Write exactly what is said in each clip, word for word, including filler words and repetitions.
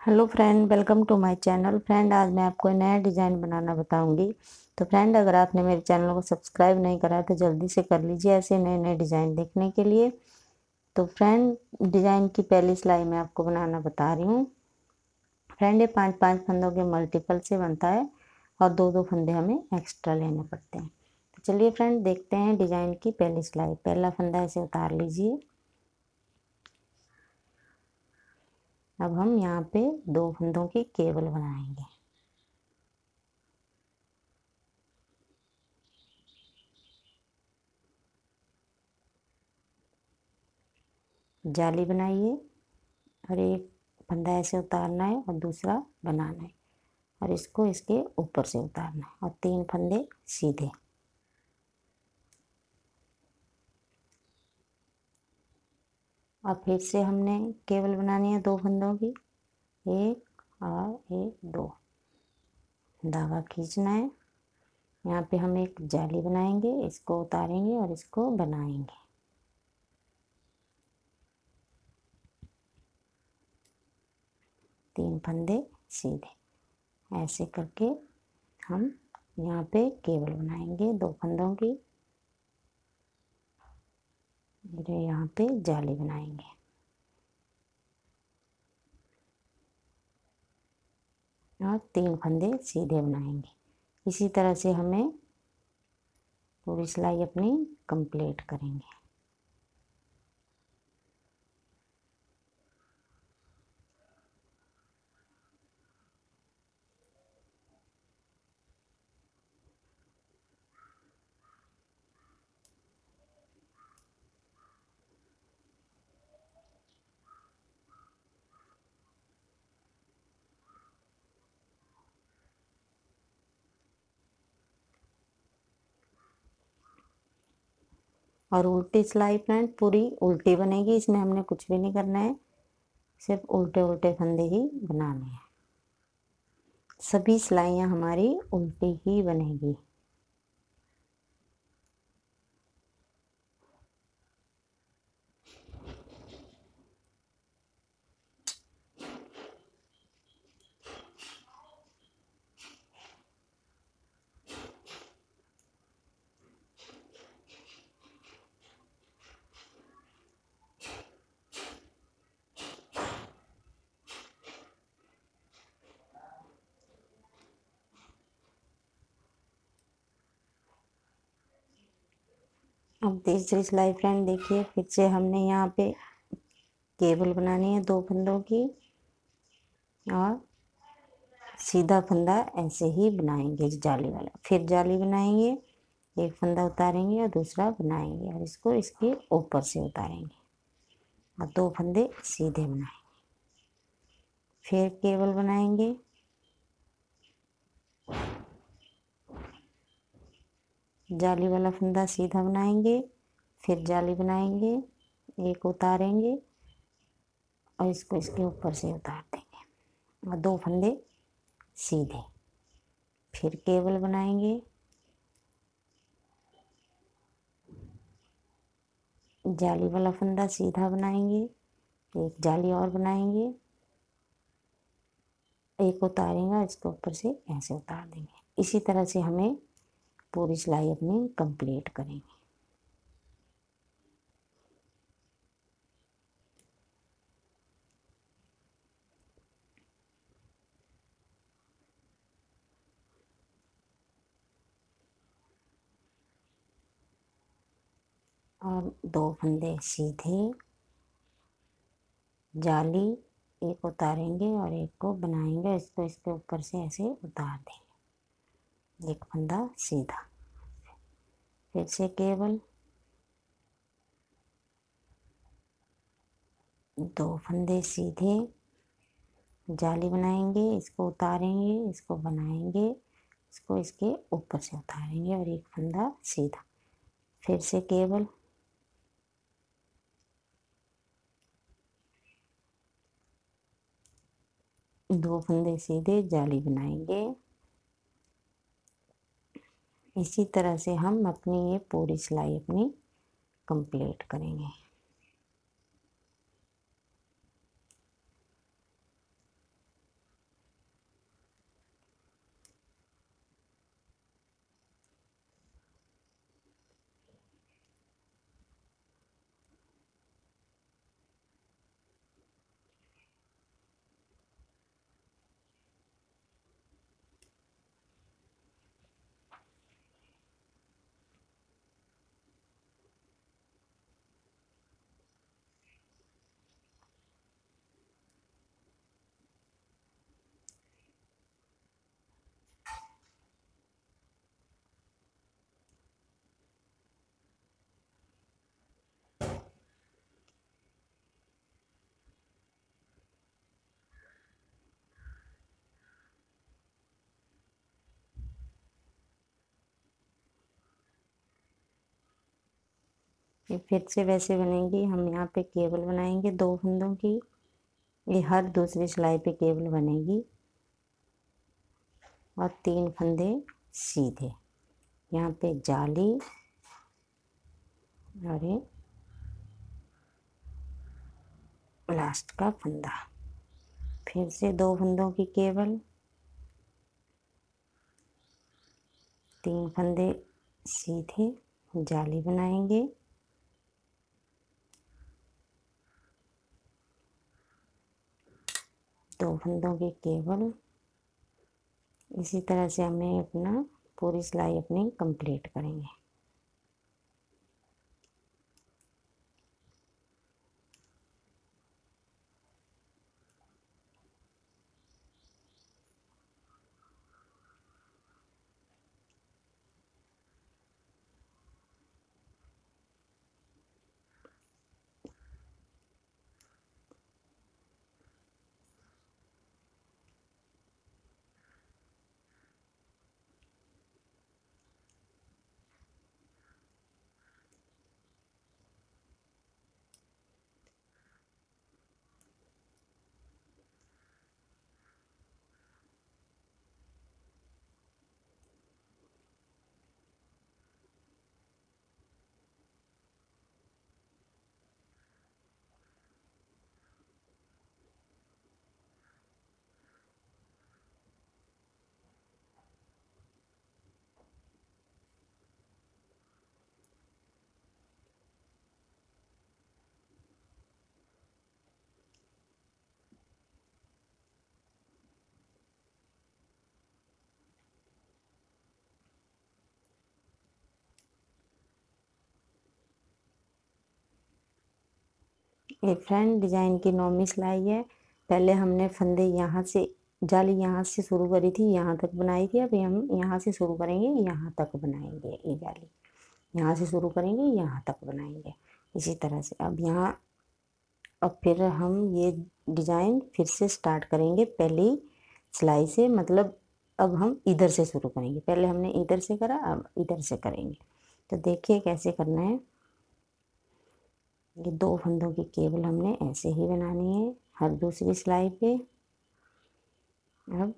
Hello friend, welcome to my channel. Friend, आज मैं आपको नया डिज़ाइन बनाना बताऊंगी। तो फ्रेंड, अगर आपने मेरे चैनल को सब्सक्राइब नहीं करा तो जल्दी से कर लीजिए ऐसे नए नए डिज़ाइन देखने के लिए। तो फ्रेंड, डिज़ाइन की पहली सिलाई मैं आपको बनाना बता रही हूँ। फ्रेंड, ये पांच पांच फंदों के मल्टीपल से बनता है और दो दो फंदे हमें एक्स्ट्रा लेने पड़ते हैं। तो चलिए फ्रेंड, देखते हैं डिज़ाइन की पहली सिलाई। पहला फंदा ऐसे उतार लीजिए। अब हम यहाँ पे दो फंदों की केबल बनाएंगे। जाली बनाइए और एक फंदा ऐसे उतारना है और दूसरा बनाना है और इसको इसके ऊपर से उतारना है और तीन फंदे सीधे। और फिर से हमने केबल बनानी है दो फंदों की, एक और एक, दो। धागा खींचना है। यहाँ पे हम एक जाली बनाएंगे, इसको उतारेंगे और इसको बनाएंगे। तीन फंदे सीधे। ऐसे करके हम यहाँ पे केबल बनाएंगे दो फंदों की। यहाँ पे जाली बनाएंगे। और तीन फंदे सीधे बनाएंगे। इसी तरह से हमें पूरी सिलाई अपनी कंप्लीट करेंगे। और उल्टी सिलाई फ्रेंड पूरी उल्टी बनेगी, इसमें हमने कुछ भी नहीं करना है, सिर्फ उल्टे उल्टे फंदे ही बनाने हैं। सभी सिलाइयाँ हमारी उल्टी ही बनेगी। अब तीसरी सिलाई फ्रेंड देखिए, फिर से हमने यहाँ पे केबल बनानी है दो फंदों की और सीधा फंदा ऐसे ही बनाएंगे जाली वाला। फिर जाली बनाएंगे, एक फंदा उतारेंगे और दूसरा बनाएंगे और इसको इसके ऊपर से उतारेंगे और दो फंदे सीधे बनाएंगे। फिर केबल बनाएंगे, जाली वाला फंदा सीधा बनाएंगे, फिर जाली बनाएंगे, एक उतारेंगे और इसको इसके ऊपर से उतार देंगे और दो फंदे सीधे। फिर केबल बनाएंगे, जाली वाला फंदा सीधा बनाएंगे, एक जाली और बनाएंगे, एक उतारेंगे और इसके ऊपर से ऐसे उतार देंगे। इसी तरह से हमें पूरी सिलाई अपनी कंप्लीट करेंगे। और दो फंदे सीधे, जाली, एक उतारेंगे और एक को बनाएंगे, इसको इसके ऊपर से ऐसे उतार देंगे, एक फंदा सीधा। फिर से केबल, दो फंदे सीधे, जाली बनाएंगे, इसको उतारेंगे, इसको बनाएंगे, इसको इसके ऊपर से उतारेंगे और एक फंदा सीधा। फिर से केबल, दो फंदे सीधे, जाली बनाएंगे। इसी तरह से हम अपनी ये पूरी सिलाई अपनी कंप्लीट करेंगे। ये फिर से वैसे बनेगी। हम यहाँ पे केबल बनाएंगे दो फंदों की, ये हर दूसरी सिलाई पे केबल बनेगी और तीन फंदे सीधे। यहाँ पे जाली और ये लास्ट का फंदा, फिर से दो फंदों की केबल, तीन फंदे सीधे, जाली बनाएंगे, दो फंदों की केबल। इसी तरह से हमें अपना पूरी सिलाई अपनी कंप्लीट करेंगे। ये फ्रेंड डिजाइन की नौवीं सिलाई है। पहले हमने फंदे यहाँ से, जाली यहाँ से शुरू करी थी, यहाँ तक बनाई थी। अभी हम यहाँ से शुरू करेंगे, यहाँ तक बनाएंगे। ये जाली यहाँ से शुरू करेंगे, यहाँ तक बनाएंगे। इसी तरह से अब यहाँ, अब फिर हम ये डिजाइन फिर से स्टार्ट करेंगे पहली सिलाई से। मतलब अब हम इधर से शुरू करेंगे। पहले हमने इधर से करा, अब इधर से करेंगे। तो देखिए कैसे करना है। ये दो फंदों की केबल हमने ऐसे ही बनानी है हर दूसरी सिलाई पे। अब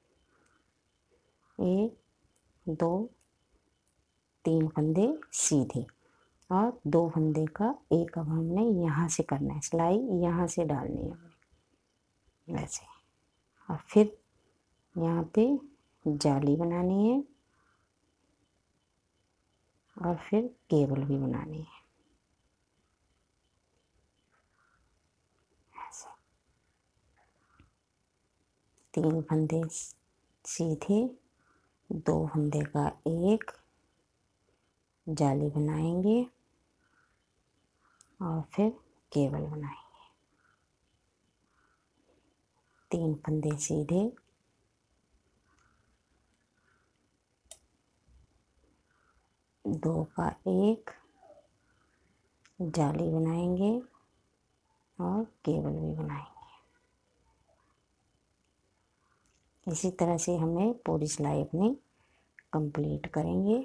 एक, दो, तीन फंदे सीधे और दो फंदे का एक अब हमने यहाँ से करना है, सिलाई यहाँ से डालनी है हमने वैसे। और फिर यहाँ पे जाली बनानी है और फिर केबल भी बनानी है ऐसे। तीन फंदे सीधे, दो फंदे का एक, जाली बनाएंगे और फिर केबल बनाएंगे। तीन फंदे सीधे, दो का एक, जाली बनाएंगे और केबल भी बनाएंगे। इसी तरह से हमें पूरी सिलाई अपनी कंप्लीट करेंगे।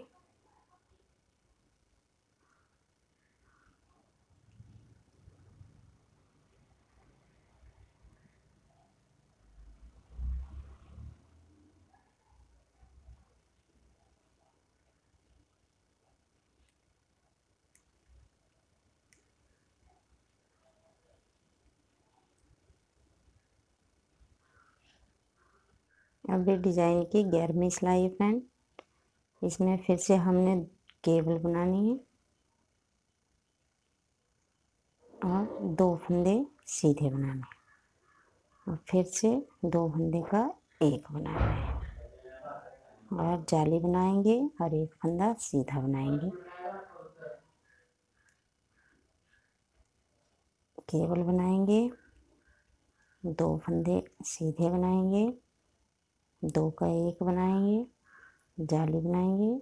अब ये डिजाइन की ग्यारहवीं सिलाई है फ्रेंड। इसमें फिर से हमने केबल बनानी है और दो फंदे सीधे बनाने हैं और फिर से दो फंदे का एक बनाना है और जाली बनाएंगे और एक फंदा सीधा बनाएंगे। केबल बनाएंगे, दो फंदे सीधे बनाएंगे, दो का एक बनाएंगे, जाली बनाएंगे,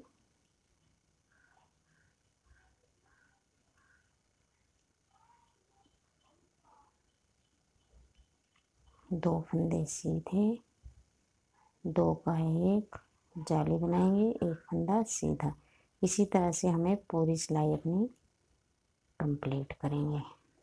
दो फंदे सीधे, दो का एक, जाली बनाएंगे, एक फंदा सीधा। इसी तरह से हमें पूरी सिलाई अपनी कंप्लीट करेंगे।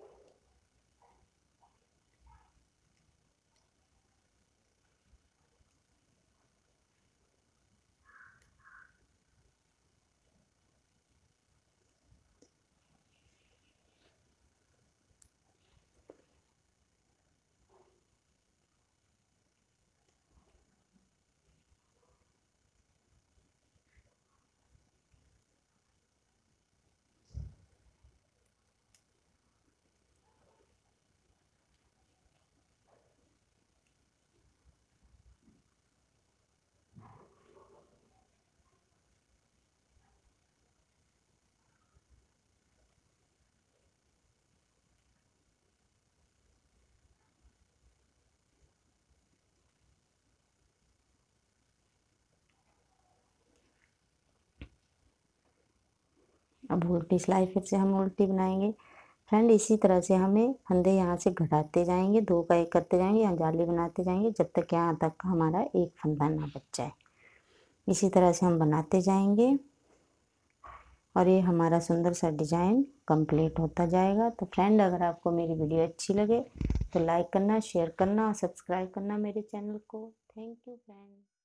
अब उल्टी सिलाई फिर से हम उल्टी बनाएंगे। फ्रेंड इसी तरह से हमें फंदे यहाँ से घटाते जाएंगे, दो का एक करते जाएंगे, यहाँ जाली बनाते जाएंगे जब तक यहाँ तक हमारा एक फंदा ना बच जाए। इसी तरह से हम बनाते जाएंगे और ये हमारा सुंदर सा डिज़ाइन कंप्लीट होता जाएगा। तो फ्रेंड अगर आपको मेरी वीडियो अच्छी लगे तो लाइक करना, शेयर करना और सब्सक्राइब करना मेरे चैनल को। Thank you friend.